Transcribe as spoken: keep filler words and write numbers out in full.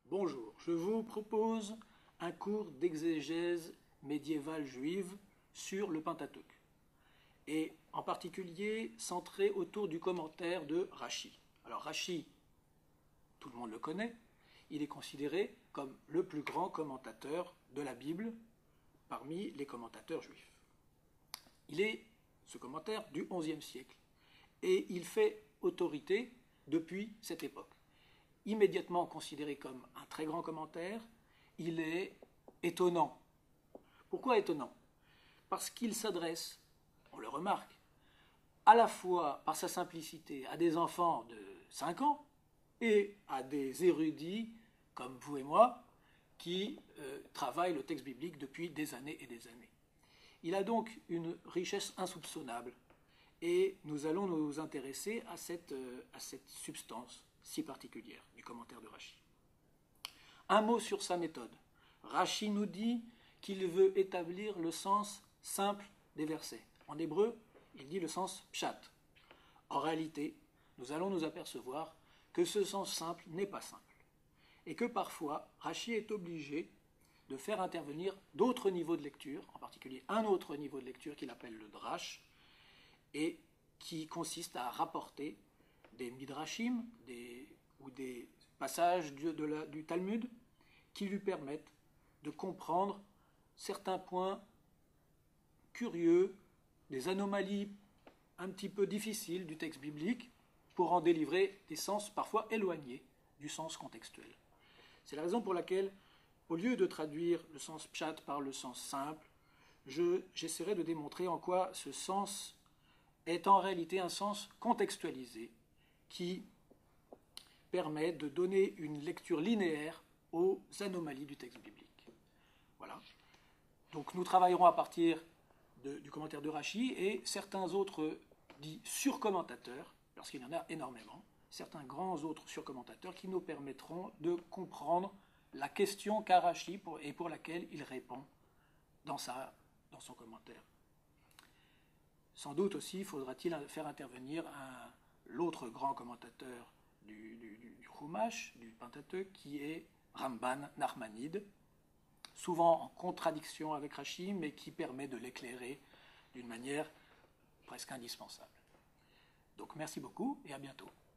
Bonjour, je vous propose un cours d'exégèse médiévale juive sur le Pentateuque, et en particulier centré autour du commentaire de Rashi. Alors Rashi, tout le monde le connaît, il est considéré comme le plus grand commentateur de la Bible parmi les commentateurs juifs. Il est, ce commentaire, du onzième siècle, et il fait autorité depuis cette époque. Immédiatement considéré comme un très grand commentaire, il est étonnant. Pourquoi étonnant? Parce qu'il s'adresse, on le remarque, à la fois par sa simplicité à des enfants de cinq ans et à des érudits comme vous et moi qui euh, travaillent le texte biblique depuis des années et des années. Il a donc une richesse insoupçonnable et nous allons nous intéresser à cette, euh, à cette substance si particulière du commentaire de Rashi. Un mot sur sa méthode. Rashi nous dit qu'il veut établir le sens simple des versets. En hébreu, il dit le sens pshat. En réalité, nous allons nous apercevoir que ce sens simple n'est pas simple et que parfois Rashi est obligé de faire intervenir d'autres niveaux de lecture, en particulier un autre niveau de lecture qu'il appelle le drash, et qui consiste à rapporter des midrashim des, ou des passages du, de la, du Talmud qui lui permettent de comprendre certains points curieux, des anomalies un petit peu difficiles du texte biblique pour en délivrer des sens parfois éloignés du sens contextuel. C'est la raison pour laquelle, au lieu de traduire le sens pshat par le sens simple, je, j'essaierai de démontrer en quoi ce sens est en réalité un sens contextualisé qui permet de donner une lecture linéaire aux anomalies du texte biblique. Voilà. Donc nous travaillerons à partir de, du commentaire de Rashi et certains autres dits surcommentateurs, parce qu'il y en a énormément, certains grands autres surcommentateurs qui nous permettront de comprendre la question qu'a Rashi pour, et pour laquelle il répond dans, sa, dans son commentaire. Sans doute aussi faudra-t-il faire intervenir un, l'autre grand commentateur du, du, du Chumash, du Pentateuque, qui est Ramban Nachmanide, souvent en contradiction avec Rashi, mais qui permet de l'éclairer d'une manière presque indispensable. Donc merci beaucoup et à bientôt.